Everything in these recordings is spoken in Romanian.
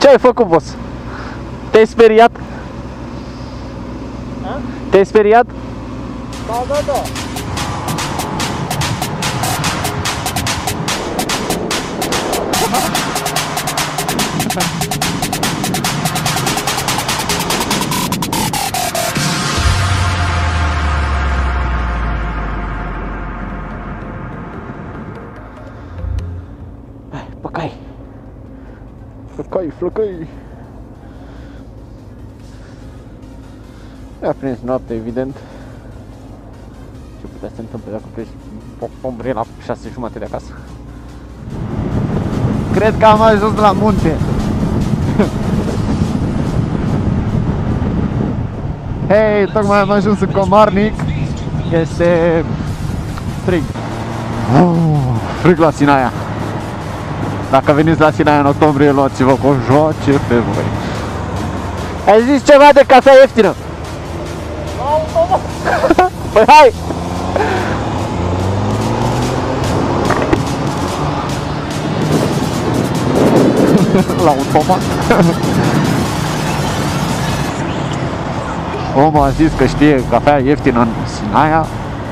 Ce ai făcut, boss? Te-ai speriat? Te-ai speriat? Da, da, da. Păcai. Flăcăi. Mi-a prins noapte, evident. Ce putea să se întâmple dacă pleci pombre la 6:30 de acasă? Cred că am ajuns la munte. Hei, tocmai am ajuns în Comarnic. Este frig. Frig la Sinaia. Dacă veniți la Sinaia în octombrie, luați-vă cu o joace pe voi. Ai zis ceva de cafea ieftină? Păi hai! La automat. Omul a zis că știe cafea ieftină în Sinaia.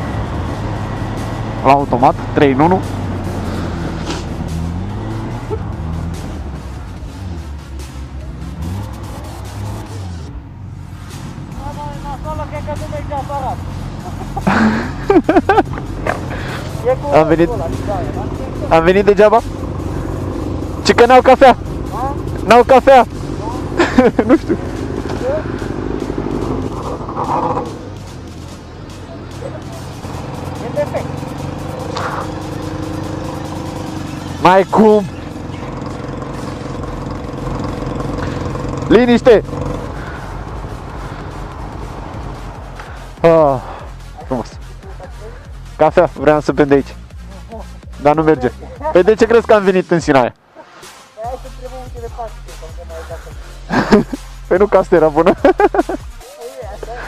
La automat, 3 în 1. Am venit degeaba? Ce că n-au cafea? N-au cafea? Nu știu. E defect. Mai cum? Liniște! Frumos. Cafea, vreau să bem de aici. Dar nu merge. Păi de ce crezi că am venit în Sinaia? Hai să trebuie ultime paște, să nu mai dată. Păi nu că asta era bună. Păi e, asta e.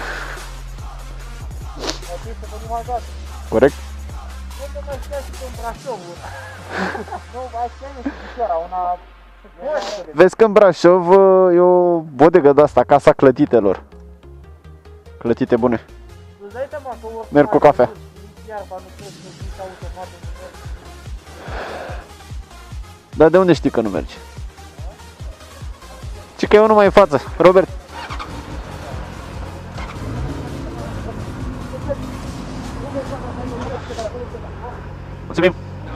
Ar trebui să venim acasă. Corect. Nu că mai știa și pe Brașov. Nu, mai știa și Bicioara, una... Vezi că în Brașov e o bodegă de asta, Casa Clătitelor. Clătite bune. Merg cu cafea. Dar de unde știi că nu mergi? Ci că e unul mai în față, Robert. Mulțumim.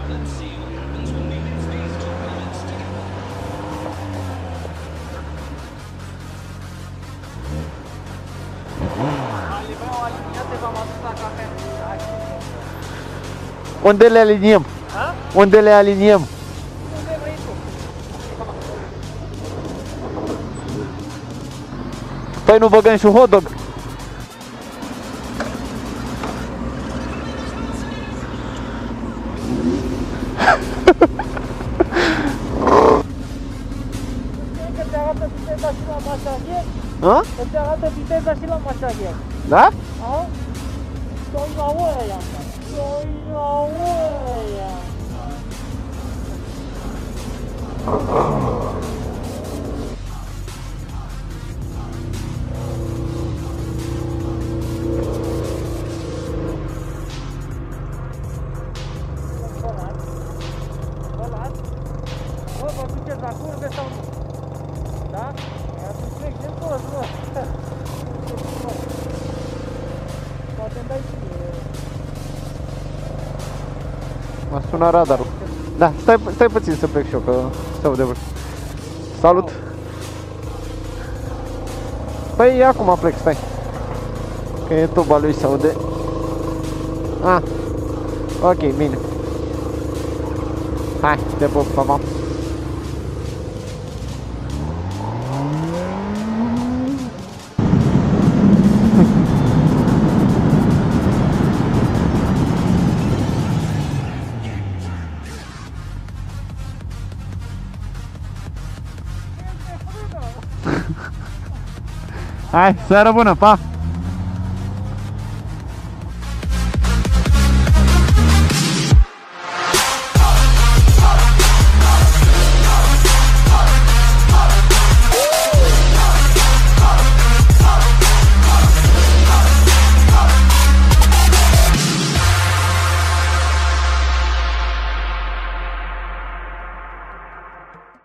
Unde le aliniem? Unde le aliniem? Păi nu băgăm și un hot dog? Da? Îți arată viteza și la mașagher. Da? A? 2 la oră i-am dat. 2 la oră i-am dat. Bă, vă duceți la curve sau nu? Da? Atunci trec de toți, bă. Poate îmi dai și... M-a sunat radarul. Da, stai puțin să plec și eu, că se aude vârf. Salut! Păi acum plec, stai. Că e tuba lui se aude. Ah, ok, bine. Hai, te pup, pa, pa. Hai, seară bună, pa!